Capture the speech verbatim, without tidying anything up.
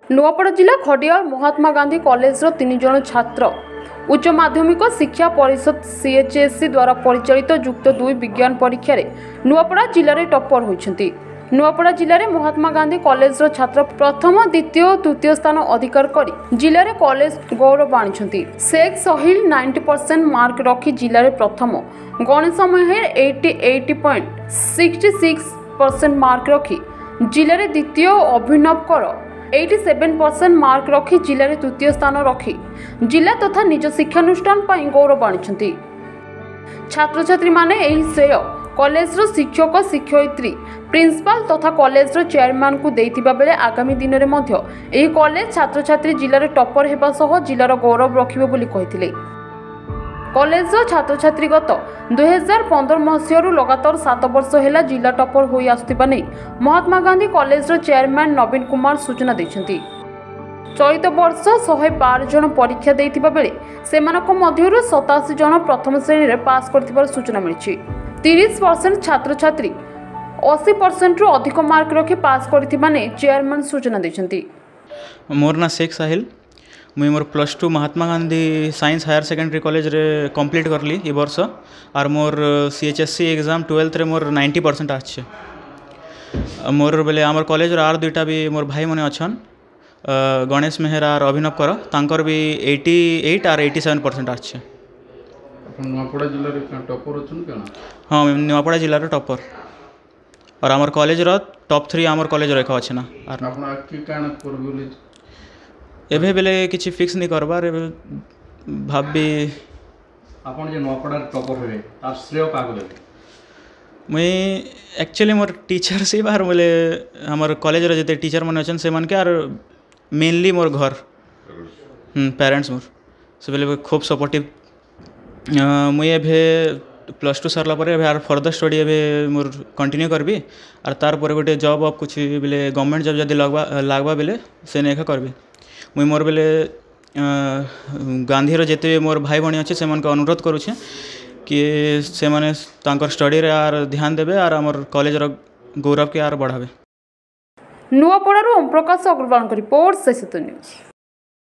नुआपड़ा जिला खडियाल महात्मा गांधी कॉलेज तीन जन छात्र उच्च माध्यमिक शिक्षा परिषद सीएचएससी द्वारा परिचालित युक्त दुई विज्ञान परीक्षा नुआपड़ा जिले में टॉपर होती। नुआपड़ा जिले में महात्मा गांधी कॉलेज छात्र प्रथम द्वितीय और तृतीय स्थान अधिकार कर जिले में कॉलेज गौरव आनी। Sheikh Sahil ninety percent mark रखी जिले में प्रथम, Ganesh Mehar eighty eight point sixty six percent mark रखी जिले में द्वितीय, अभिनव कर सत्तासी परसेंट मार्क रखी जिले में तृतीय स्थान रखी जिला तथा निज शिक्षानुष्ठान पर गौरव आनी। छात्र छात्री माने एही श्रेय कॉलेज शिक्षक शिक्षयित्री प्रिंसिपाल तथा कॉलेज चेयरमैन को देथिबा बेले आगामी दिन में मध्य एही कॉलेज छात्र छात्री जिले में टॉपर हेबा सह जिलार गौरव रखिबे बोली कहिथिले। कॉलेज छात्र छात्री गत दुई हजार पंद्रह मसीह लगातार सात वर्ष है जिला टॉपर हो आसुथिबा नै महात्मा गांधी कॉलेज चेयरमैन नवीन कुमार सूचना दैछन्ति। चलित वर्ष सौ बार जन परीक्षा देथिबा बेले सेमानक मध्यरु सतासी जन प्रथम श्रेणी रे पास करथिबार सूचना मिलिछि। तीस परसेंट छात्र छात्री अस्सी परसेंट रु अधिक मार्क रखि पास करथिबा नै चेयरमैन सूचना दैछन्ति। मोर ना शेख साहिल, मुई मोर plus two Mahatma Gandhi science higher secondary college रे कंप्लीट करली ए वर्ष और मोर सीएचएससी एग्जाम ट्वेल्थ रे मोर नाइंटी परसेंट आछे। मोर बेले आमर कॉलेज रे आर दुईटा भी मोर भाई मने अछन, गणेश मेहर और अभिनव कर, तांकर भी एटी एट और एटी सेवन परसेंट आछे। अपन नुआपड़ा जिल्ला रे टॉपर अछन केना? हां, नुआपड़ा जिल्ला रे टॉपर और आमर कॉलेज रो टॉप थ्री आमर कॉलेज रे अछि ना। और अपन की काना करबुली एभे बेले किछि फिक्स नहीं करबार भाबी। आपन जे नुआपड़ा टॉपर होले तार श्रेय कागो देबे? मुई एक्चुअली मोर टीचर से बाहर बोले हमर कॉलेज रे जते टीचर मन अछन से मन के और मेनली मोर घर हम पेरेंट्स मोर से बोले खूब सपोर्टिव। मुई एभे प्लस टू सरला परे एभे आर फर्दर स्टडी एभे मोर कंटिन्यू करबी और तार परे गोटे जॉब ऑफ कुछ बेले गवर्नमेंट जॉब जदी लगवा लागबा बेले से नेखा करबी। मुई मोर बेले गांधी जिते मोर भाई भाई अच्छे से अनुरोध करुचे कि से माने तांकर स्टडी रे आर ध्यान देबे और हमर कॉलेज रो गौरव के आर बढ़ावे। नुआपड़ारू ओम प्रकाश अग्रवाल रिपोर्ट, सेसितो न्यूज।